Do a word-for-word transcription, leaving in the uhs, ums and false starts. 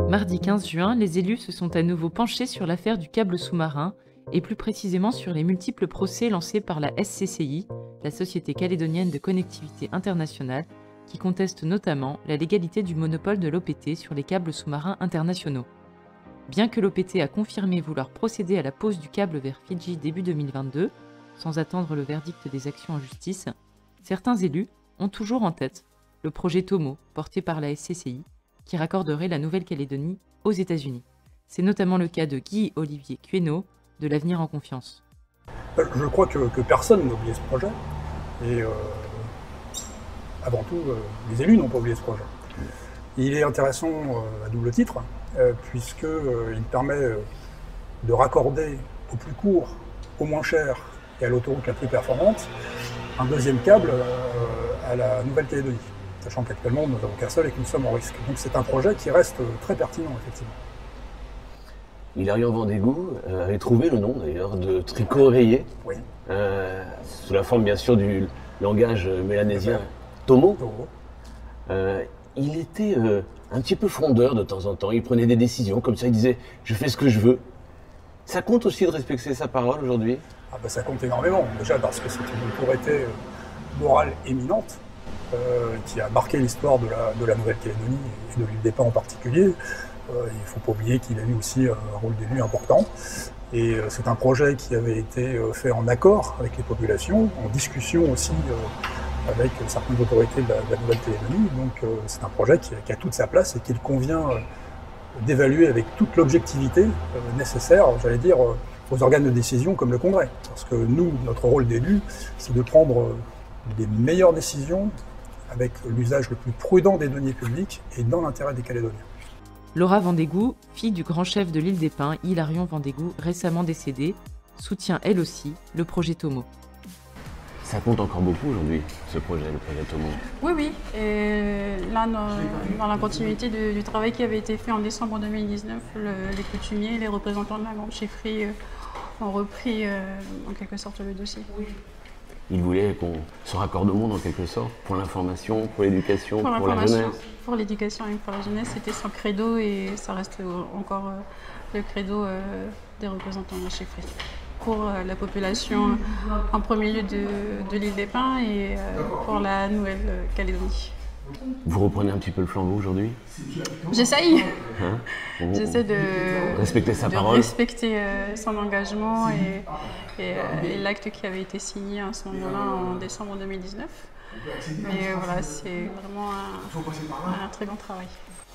Mardi quinze juin, les élus se sont à nouveau penchés sur l'affaire du câble sous-marin et plus précisément sur les multiples procès lancés par la S C C I, la Société calédonienne de connectivité internationale, qui conteste notamment la légalité du monopole de l'O P T sur les câbles sous-marins internationaux. Bien que l'O P T a confirmé vouloir procéder à la pose du câble vers Fidji début deux mille vingt-deux, sans attendre le verdict des actions en justice, certains élus ont toujours en tête le projet Tomo, porté par la S C C I, qui raccorderait la Nouvelle-Calédonie aux États-Unis. C'est notamment le cas de Guy-Olivier Quénaud, de l'Avenir en Confiance. Je crois que, que personne n'a oublié ce projet. Et euh, avant tout, euh, les élus n'ont pas oublié ce projet. Il est intéressant euh, à double titre, euh, puisqu'il euh, permet euh, de raccorder au plus court, au moins cher et à l'autoroute la plus performante, un deuxième câble euh, à la Nouvelle-Calédonie, sachant qu'actuellement nous n'avons qu'un seul et que nous sommes en risque. Donc c'est un projet qui reste très pertinent, effectivement. Hilarion Vendégou euh, avait trouvé le nom d'ailleurs de tricot rayé, Oui. euh, sous la forme bien sûr du langage mélanésien Tomo. Tomo. Euh, il était euh, un petit peu frondeur de temps en temps, il prenait des décisions comme ça, il disait « je fais ce que je veux ». Ça compte aussi de respecter sa parole aujourd'hui? Ah ben ça compte énormément, déjà parce que c'est une autorité morale éminente euh, qui a marqué l'histoire de la, de la Nouvelle-Calédonie et de l'île des Pins en particulier. Euh, il ne faut pas oublier qu'il a eu aussi un rôle d'élu important. Et euh, c'est un projet qui avait été euh, fait en accord avec les populations, en discussion aussi euh, avec certaines autorités de la, de la Nouvelle-Calédonie. Donc euh, c'est un projet qui, qui a toute sa place et qu'il convient euh, d'évaluer avec toute l'objectivité euh, nécessaire, j'allais dire, euh, aux organes de décision comme le Congrès. Parce que nous, notre rôle d'élu, c'est de prendre euh, des meilleures décisions avec l'usage le plus prudent des deniers publics et dans l'intérêt des Calédoniens. Laura Vendégou, fille du grand chef de l'île des Pins, Hilarion Vendégou, récemment décédé, soutient elle aussi le projet Tomo. Ça compte encore beaucoup aujourd'hui, ce projet, le projet Tomo. Oui, oui. Et là, dans, dans la continuité du, du travail qui avait été fait en décembre deux mille dix-neuf, le, les coutumiers, les représentants de la grande chefferie euh, ont repris euh, en quelque sorte le dossier. Oui. Il voulait qu'on se raccorde au monde en quelque sorte, pour l'information, pour l'éducation, pour, pour la jeunesse. Pour l'éducation et pour la jeunesse, c'était son credo et ça reste encore euh, le credo euh, des représentants de la chefferie. Pour euh, la population en premier lieu de, de l'île des Pins et euh, pour la Nouvelle-Calédonie. Vous reprenez un petit peu le flambeau aujourd'hui? J'essaye. Hein? J'essaie de respecter sa de parole, respecter euh, son engagement et, et, euh, et l'acte qui avait été signé à ce moment-là en décembre deux mille dix-neuf. Mais euh, voilà, c'est vraiment un, un très bon travail.